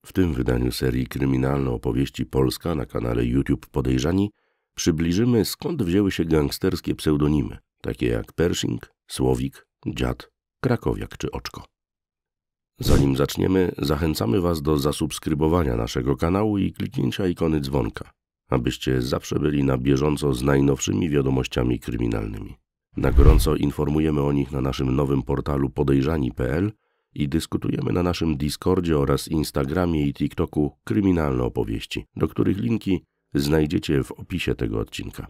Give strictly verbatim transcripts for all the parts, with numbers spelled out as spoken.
W tym wydaniu serii Kryminalne Opowieści Polska na kanale YouTube Podejrzani przybliżymy, skąd wzięły się gangsterskie pseudonimy, takie jak Pershing, Słowik, Dziad, Krakowiak czy Oczko. Zanim zaczniemy, zachęcamy Was do zasubskrybowania naszego kanału i kliknięcia ikony dzwonka, abyście zawsze byli na bieżąco z najnowszymi wiadomościami kryminalnymi. Na gorąco informujemy o nich na naszym nowym portalu podejrzani kropka p l i dyskutujemy na naszym Discordzie oraz Instagramie i TikToku Kryminalne Opowieści, do których linki znajdziecie w opisie tego odcinka.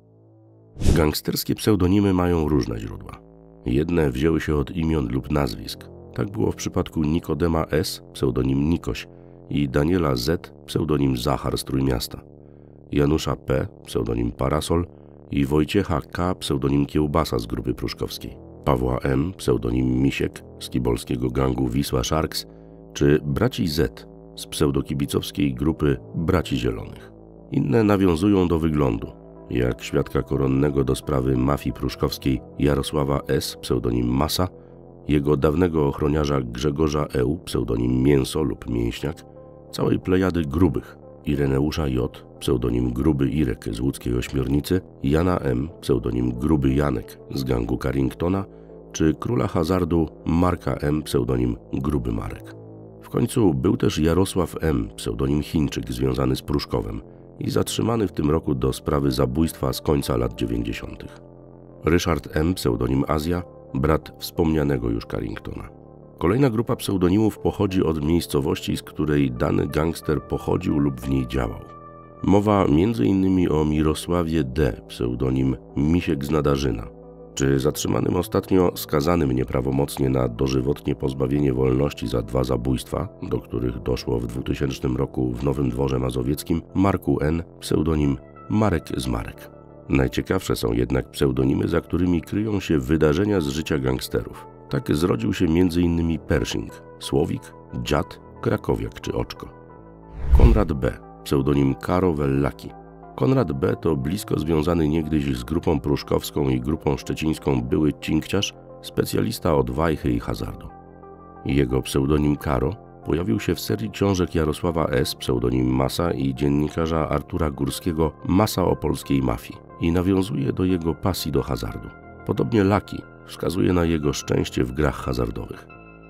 Gangsterskie pseudonimy mają różne źródła. Jedne wzięły się od imion lub nazwisk. Tak było w przypadku Nikodema S., pseudonim Nikoś, i Daniela Z., pseudonim Zachar z Trójmiasta, Janusza P., pseudonim Parasol i Wojciecha K., pseudonim Kiełbasa z Grupy Pruszkowskiej, Pawła M., pseudonim Misiek z kibolskiego gangu Wisła Sharks, czy braci Z. z pseudokibicowskiej grupy Braci Zielonych. Inne nawiązują do wyglądu, jak świadka koronnego do sprawy mafii pruszkowskiej Jarosława S., pseudonim Masa, jego dawnego ochroniarza Grzegorza E., pseudonim Mięso lub Mięśniak, całej plejady grubych, Ireneusza J., pseudonim Gruby Irek z łódzkiej Ośmiornicy, Jana M., pseudonim Gruby Janek z gangu Carringtona, czy króla hazardu Marka M., pseudonim Gruby Marek. W końcu był też Jarosław M., pseudonim Chińczyk związany z Pruszkowem i zatrzymany w tym roku do sprawy zabójstwa z końca lat dziewięćdziesiątych. Ryszard M., pseudonim Azja, brat wspomnianego już Carringtona. Kolejna grupa pseudonimów pochodzi od miejscowości, z której dany gangster pochodził lub w niej działał. Mowa między innymi o Mirosławie D., pseudonim Misiek z Nadarzyna, czy zatrzymanym ostatnio skazanym nieprawomocnie na dożywotnie pozbawienie wolności za dwa zabójstwa, do których doszło w dwutysięcznym roku w Nowym Dworze Mazowieckim, Marku N., pseudonim Marek z Marek. Najciekawsze są jednak pseudonimy, za którymi kryją się wydarzenia z życia gangsterów. Tak zrodził się między innymi Pershing, Słowik, Dziad, Krakowiak czy Oczko. Konrad B., pseudonim Karo Wellaki. Konrad B. to blisko związany niegdyś z grupą pruszkowską i grupą szczecińską były cinkciarz, specjalista od wajchy i hazardu. Jego pseudonim Karo pojawił się w serii książek Jarosława S., pseudonim Masa, i dziennikarza Artura Górskiego Masa o polskiej mafii i nawiązuje do jego pasji do hazardu. Podobnie Laki wskazuje na jego szczęście w grach hazardowych.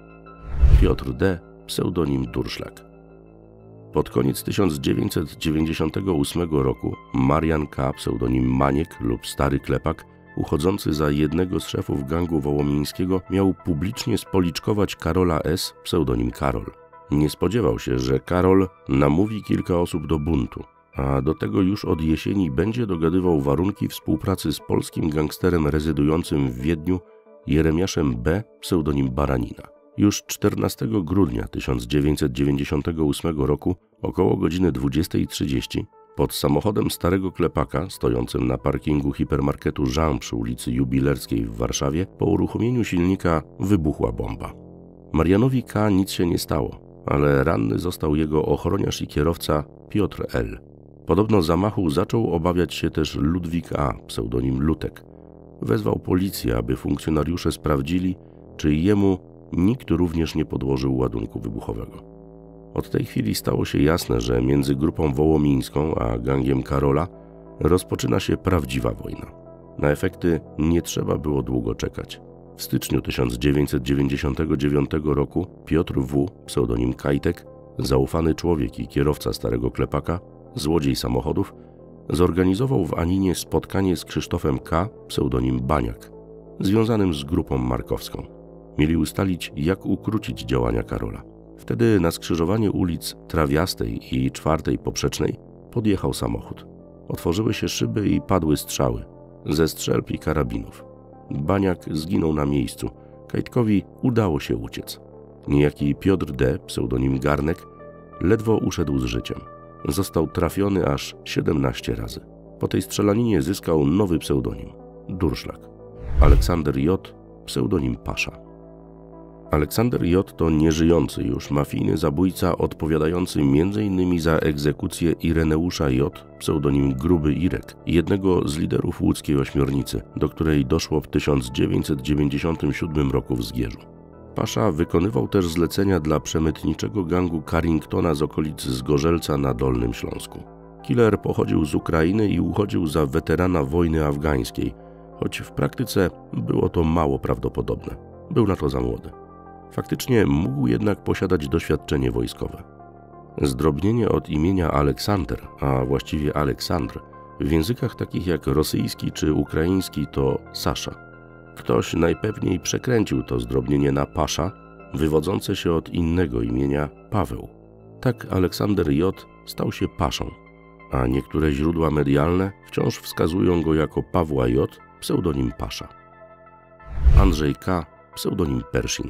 Piotr D., pseudonim Durszlak. Pod koniec tysiąc dziewięćset dziewięćdziesiątego ósmego roku Marian K., pseudonim Maniek lub Stary Klepak, uchodzący za jednego z szefów gangu wołomińskiego, miał publicznie spoliczkować Karola S., pseudonim Karol. Nie spodziewał się, że Karol namówi kilka osób do buntu, a do tego już od jesieni będzie dogadywał warunki współpracy z polskim gangsterem rezydującym w Wiedniu Jeremiaszem B., pseudonim Baranina. Już czternastego grudnia tysiąc dziewięćset dziewięćdziesiątego ósmego roku około godziny dwudziestej trzydzieści pod samochodem Starego Klepaka, stojącym na parkingu hipermarketu Jean przy ulicy Jubilerskiej w Warszawie, po uruchomieniu silnika wybuchła bomba. Marianowi K. nic się nie stało, ale ranny został jego ochroniarz i kierowca Piotr L. Podobno zamachu zaczął obawiać się też Ludwik A., pseudonim Lutek. Wezwał policję, aby funkcjonariusze sprawdzili, czy jemu nikt również nie podłożył ładunku wybuchowego. Od tej chwili stało się jasne, że między grupą wołomińską a gangiem Karola rozpoczyna się prawdziwa wojna. Na efekty nie trzeba było długo czekać. W styczniu tysiąc dziewięćset dziewięćdziesiątego dziewiątego roku Piotr W., pseudonim Kajtek, zaufany człowiek i kierowca Starego Klepaka, złodziej samochodów, zorganizował w Aninie spotkanie z Krzysztofem K., pseudonim Baniak, związanym z grupą markowską. Mieli ustalić, jak ukrócić działania Karola. Wtedy na skrzyżowanie ulic Trawiastej i Czwartej Poprzecznej podjechał samochód. Otworzyły się szyby i padły strzały ze strzelb i karabinów. Baniak zginął na miejscu. Kajtkowi udało się uciec. Niejaki Piotr D., pseudonim Garnek, ledwo uszedł z życiem. Został trafiony aż siedemnaście razy. Po tej strzelaninie zyskał nowy pseudonim – Durszlak. Aleksander J., pseudonim Pasza. Aleksander J. to nieżyjący już mafijny zabójca odpowiadający między innymi za egzekucję Ireneusza J., pseudonim Gruby Irek, jednego z liderów łódzkiej Ośmiornicy, do której doszło w tysiąc dziewięćset dziewięćdziesiątym siódmym roku w Zgierzu. Pasza wykonywał też zlecenia dla przemytniczego gangu Carringtona z okolic Zgorzelca na Dolnym Śląsku. Killer pochodził z Ukrainy i uchodził za weterana wojny afgańskiej, choć w praktyce było to mało prawdopodobne. Był na to za młody. Faktycznie mógł jednak posiadać doświadczenie wojskowe. Zdrobnienie od imienia Aleksander, a właściwie Aleksandr, w językach takich jak rosyjski czy ukraiński to Sasza. Ktoś najpewniej przekręcił to zdrobnienie na Pasza, wywodzące się od innego imienia Paweł. Tak Aleksander J. stał się Paszą, a niektóre źródła medialne wciąż wskazują go jako Pawła J., pseudonim Pasza. Andrzej K., pseudonim Pershing.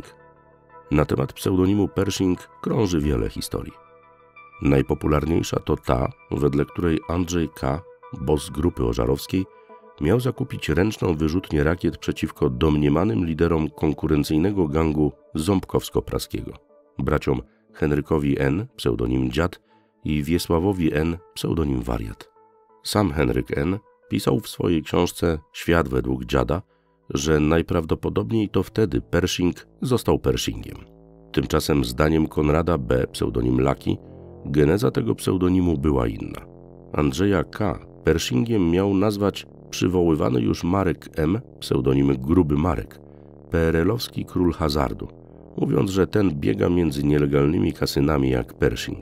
Na temat pseudonimu Pershing krąży wiele historii. Najpopularniejsza to ta, wedle której Andrzej K., boss grupy ożarowskiej, miał zakupić ręczną wyrzutnię rakiet przeciwko domniemanym liderom konkurencyjnego gangu ząbkowsko-praskiego, braciom Henrykowi N., pseudonim Dziad, i Wiesławowi N., pseudonim Wariat. Sam Henryk N. pisał w swojej książce Świat według Dziada, że najprawdopodobniej to wtedy Pershing został Pershingiem. Tymczasem zdaniem Konrada B., pseudonim Laki, geneza tego pseudonimu była inna. Andrzeja K. Pershingiem miał nazwać przywoływany już Marek M., pseudonim Gruby Marek, P R L-owski król hazardu, mówiąc, że ten biega między nielegalnymi kasynami jak Pershing.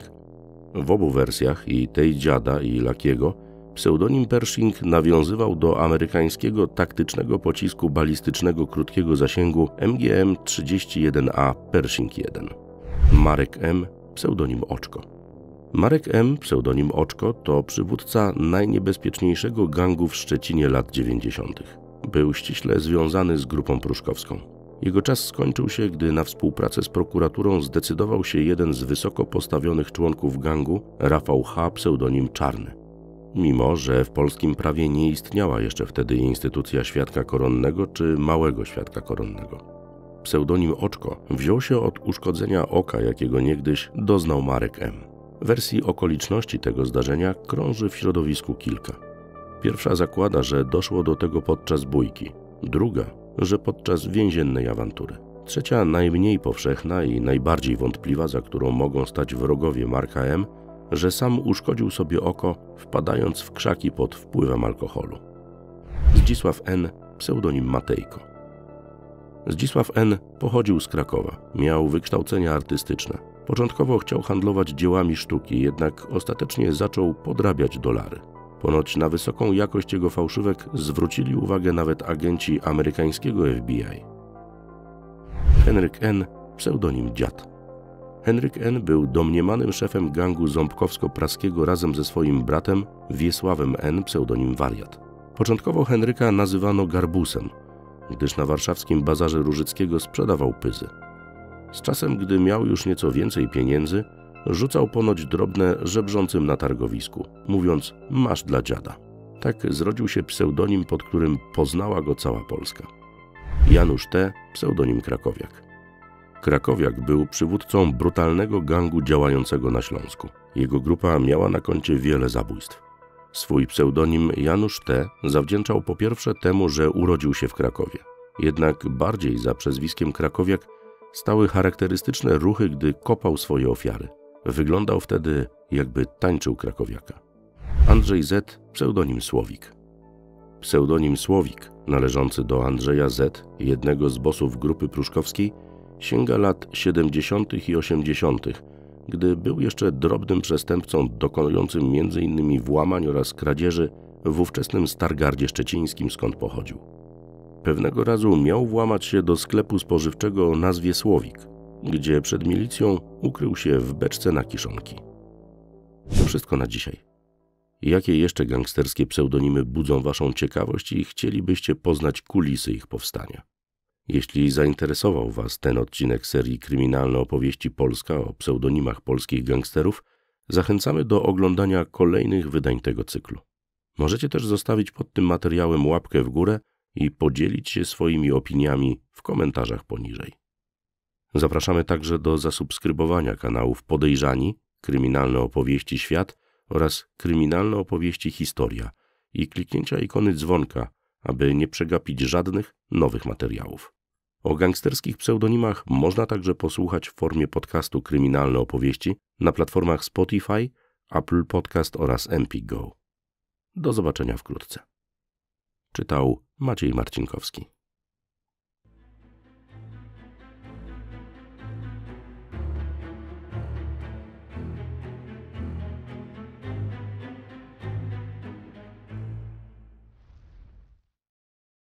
W obu wersjach, i tej Dziada i Lakiego, pseudonim Pershing nawiązywał do amerykańskiego taktycznego pocisku balistycznego krótkiego zasięgu M G M trzydzieści jeden A Pershing jeden. Marek M., pseudonim Oczko. Marek M., pseudonim Oczko, to przywódca najniebezpieczniejszego gangu w Szczecinie lat dziewięćdziesiątych. Był ściśle związany z grupą pruszkowską. Jego czas skończył się, gdy na współpracę z prokuraturą zdecydował się jeden z wysoko postawionych członków gangu, Rafał H., pseudonim Czarny. Mimo że w polskim prawie nie istniała jeszcze wtedy instytucja świadka koronnego czy małego świadka koronnego. Pseudonim Oczko wziął się od uszkodzenia oka, jakiego niegdyś doznał Marek M. Wersji okoliczności tego zdarzenia krąży w środowisku kilka. Pierwsza zakłada, że doszło do tego podczas bójki. Druga, że podczas więziennej awantury. Trzecia, najmniej powszechna i najbardziej wątpliwa, za którą mogą stać wrogowie Marka M., że sam uszkodził sobie oko, wpadając w krzaki pod wpływem alkoholu. Zdzisław N., pseudonim Matejko. Zdzisław N. pochodził z Krakowa, miał wykształcenie artystyczne. Początkowo chciał handlować dziełami sztuki, jednak ostatecznie zaczął podrabiać dolary. Ponoć na wysoką jakość jego fałszywek zwrócili uwagę nawet agenci amerykańskiego F B I. Henryk N., pseudonim Dziad. Henryk N. był domniemanym szefem gangu ząbkowsko-praskiego razem ze swoim bratem Wiesławem N., pseudonim Wariat. Początkowo Henryka nazywano Garbusem, gdyż na warszawskim bazarze Różyckiego sprzedawał pyzy. Z czasem, gdy miał już nieco więcej pieniędzy, rzucał ponoć drobne żebrzącym na targowisku, mówiąc: masz dla dziada. Tak zrodził się pseudonim, pod którym poznała go cała Polska. Janusz T., pseudonim Krakowiak. Krakowiak był przywódcą brutalnego gangu działającego na Śląsku. Jego grupa miała na koncie wiele zabójstw. Swój pseudonim Janusz T. zawdzięczał po pierwsze temu, że urodził się w Krakowie. Jednak bardziej za przezwiskiem Krakowiak stały charakterystyczne ruchy, gdy kopał swoje ofiary. Wyglądał wtedy, jakby tańczył krakowiaka. Andrzej Z., pseudonim Słowik. Pseudonim Słowik, należący do Andrzeja Z., jednego z bossów grupy pruszkowskiej, sięga lat siedemdziesiątych i osiemdziesiątych, gdy był jeszcze drobnym przestępcą dokonującym między innymi włamań oraz kradzieży w ówczesnym Stargardzie Szczecińskim, skąd pochodził. Pewnego razu miał włamać się do sklepu spożywczego o nazwie Słowik, gdzie przed milicją ukrył się w beczce na kiszonki. To wszystko na dzisiaj. Jakie jeszcze gangsterskie pseudonimy budzą waszą ciekawość i chcielibyście poznać kulisy ich powstania? Jeśli zainteresował was ten odcinek serii Kryminalne opowieści Polska o pseudonimach polskich gangsterów, zachęcamy do oglądania kolejnych wydań tego cyklu. Możecie też zostawić pod tym materiałem łapkę w górę i podzielić się swoimi opiniami w komentarzach poniżej. Zapraszamy także do zasubskrybowania kanałów Podejrzani, Kryminalne opowieści Świat oraz Kryminalne opowieści Historia i kliknięcia ikony dzwonka, aby nie przegapić żadnych nowych materiałów. O gangsterskich pseudonimach można także posłuchać w formie podcastu Kryminalne opowieści na platformach Spotify, Apple Podcast oraz M P Go. Do zobaczenia wkrótce. Czytał Maciej Marcinkowski.